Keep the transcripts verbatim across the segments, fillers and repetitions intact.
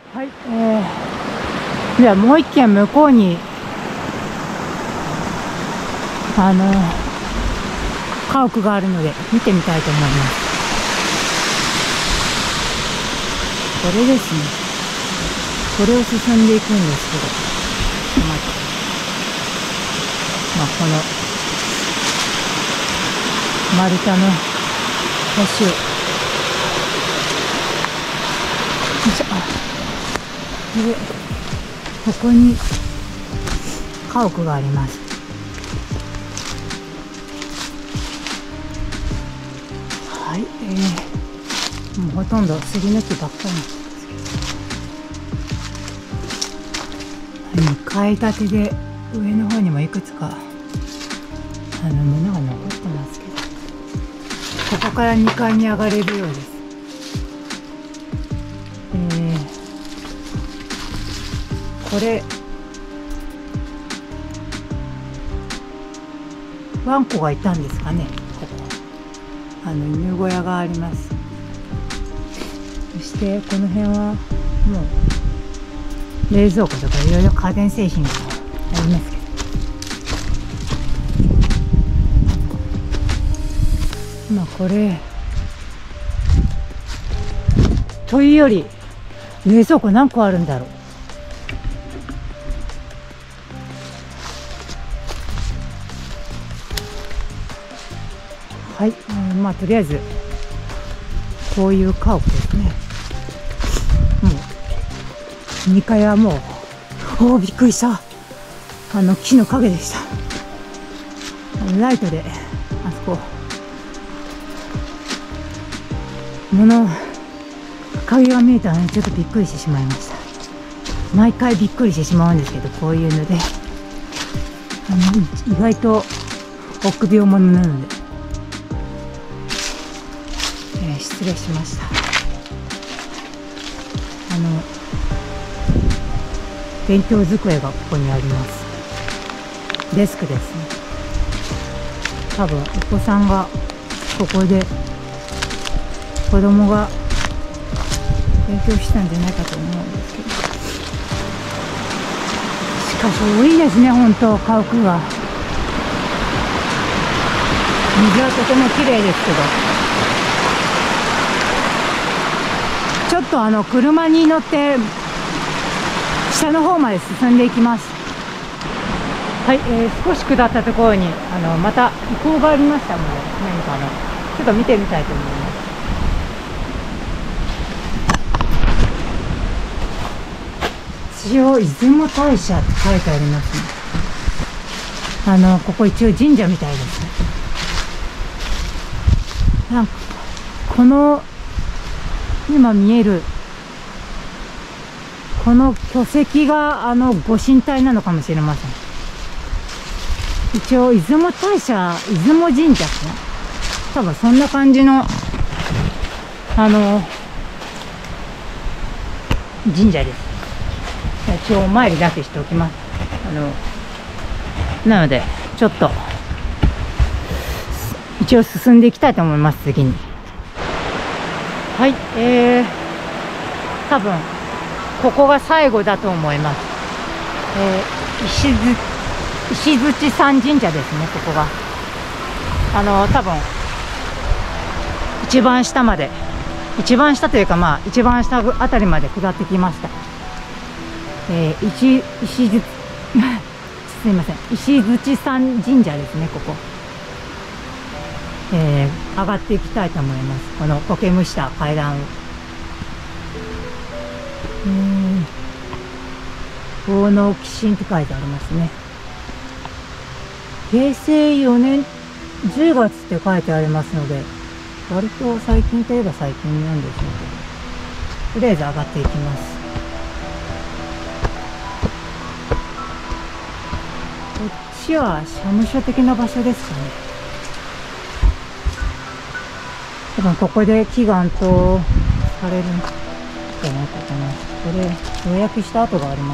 はい、えー、ではもう一軒向こうにあの家屋があるので見てみたいと思います。これですね。これを進んでいくんですけど、ちょっと待って、まあ、この丸太の橋をよいしょ。で、ここに家屋があります。はい、えー、もうほとんど杉の木ばっかりなんですけど、にかい建てで上の方にもいくつかあの物が残ってますけど、ここからにかいに上がれるようです。えー、これワンコがいたんですかね。ここあの犬小屋があります。そしてこの辺はもう冷蔵庫とかいろいろ家電製品がありますけど、まあこれというより冷蔵庫何個あるんだろう。はい、えー、まあとりあえずこういう家屋ですね。もうにかいはもう、おおびっくりした、あの木の陰でした。ライトであそこ物影が見えたのにちょっとびっくりしてしまいました。毎回びっくりしてしまうんですけど、こういうのであの意外と臆病者なので、えー、失礼しました。あの勉強机がここにあります。デスクですね。多分お子さんがここで子供が勉強したんじゃないかと思うんですけど、しかし多いですね、本当家屋が。水はとても綺麗ですけど、ちょっとあの車に乗って下の方まで進んでいきます。はい、えー、少し下ったところにあのまた遺構がありましたので、何かのちょっと見てみたいと思います。一応出雲大社って書いてありますね。あのここ一応神社みたいですね。なんかこの今見えるこの巨石があのご神体なのかもしれません。一応出雲大社出雲神社ですね。多分そんな感じのあの神社です。一応お参りだけしておきます。あのなのでちょっと一応進んでいきたいと思います。次にはい、えー、多分ここが最後だと思います。えー、石づ石槌山神社ですね。ここがあの多分一番下まで一番下というかまあ一番下あたりまで下ってきました。えー、石石づすいません石槌山神社ですね。ここ、えー、上がっていきたいと思います。この苔むした階段を。奉納寄進って書いてありますね。へいせいよねんじゅうがつって書いてありますので、割と最近といえば最近なんでしょうけど、とりあえず上がっていきます。こっちは社務所的な場所ですかね。多分ここで祈願とされるんじゃないかな。これ予約した跡があります。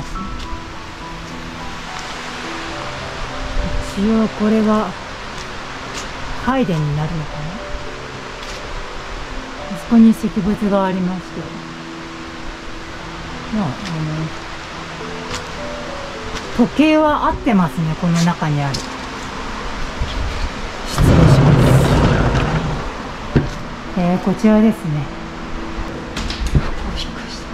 一応これは拝殿になるのかな。あそこに石仏がありまして、 まあ、あの時計は合ってますね、この中にある。失礼します。えー、こちらですね。びっくりした。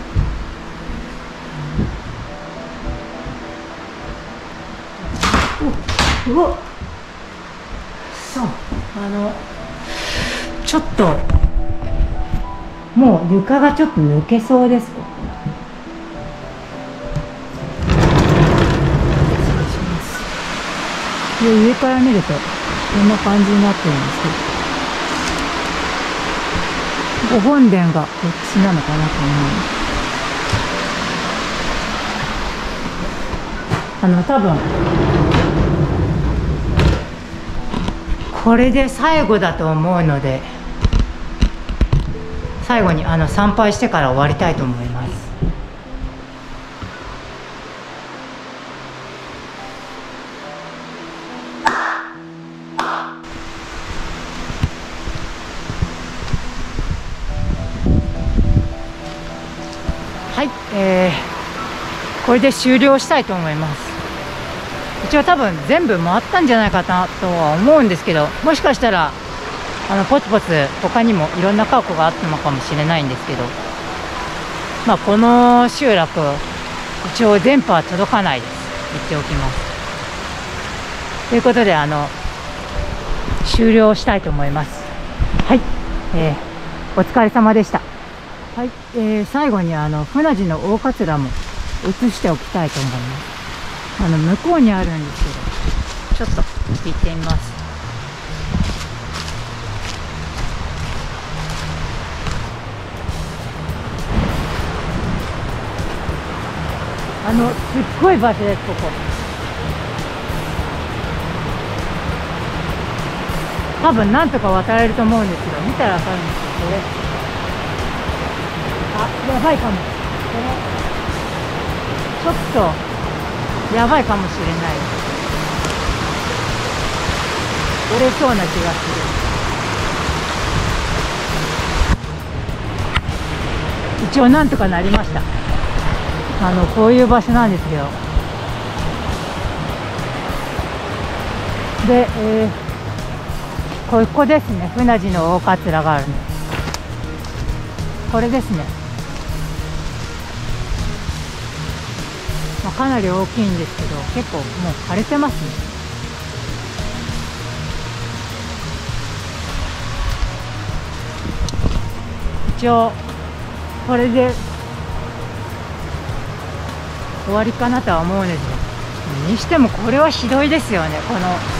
お、うわっ、そう、あのちょっともう床がちょっと抜けそうです。で、上から見るとこんな感じになってるんですけど、ご本殿がこっちなのかなと思う。あの多分これで最後だと思うので、最後にあの参拝してから終わりたいと思います。はい、えー、これで終了したいと思います。一応多分全部回ったんじゃないかなとは思うんですけど、もしかしたらあのポツポツ他にもいろんな過去があったのかもしれないんですけど、まあこの集落一応電波は届かないです。言っておきます。ということであの終了したいと思います。はい、えー、お疲れ様でした。はい、えー、最後にあの船路の大桂も映しておきたいと思います。あの向こうにあるんですけど、ちょっと行ってみます。あのすっごい場所です。ここ多分なんとか渡れると思うんですけど、見たら分かるんですけど、これあ、やばいかも。これちょっとやばいかもしれない。折れそうな気がする。一応なんとかなりました。あのこういう場所なんですけど、で、えー、ここですね。船路の大桂があるの。これですね。まあ、かなり大きいんですけど、結構もう枯れてますね。一応これで終わりかなとは思うんですよ。にしてもこれはひどいですよね。この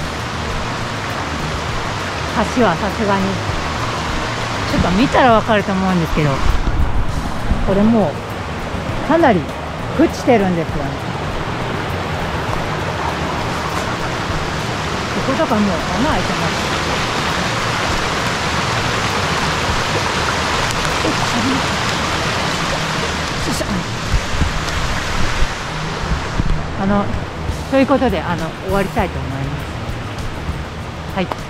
橋はさすがにちょっと見たらわかると思うんですけど、これもうかなり朽ちてるんですよね。こことかもう穴開いてます。あのということであの終わりたいと思います。はい。